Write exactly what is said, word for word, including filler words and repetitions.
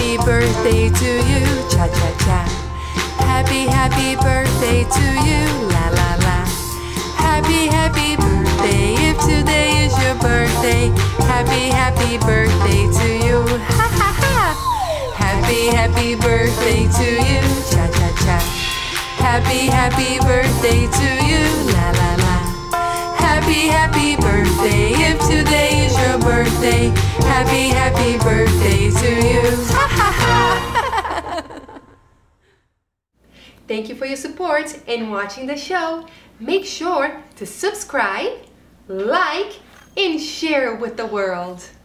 happy birthday to you, cha-cha-cha. Happy, happy birthday to you, la la la. Happy, happy birthday, if today is your birthday. Happy, happy birthday to you, ha ha ha. Happy, happy birthday to you, cha-cha-cha. Happy, happy birthday to you, la la la. Happy, happy birthday, if today is your birthday. Happy, happy birthday to you, ha ha ha. Thank you for your support and watching the show. Make sure to subscribe, like, and share with the world.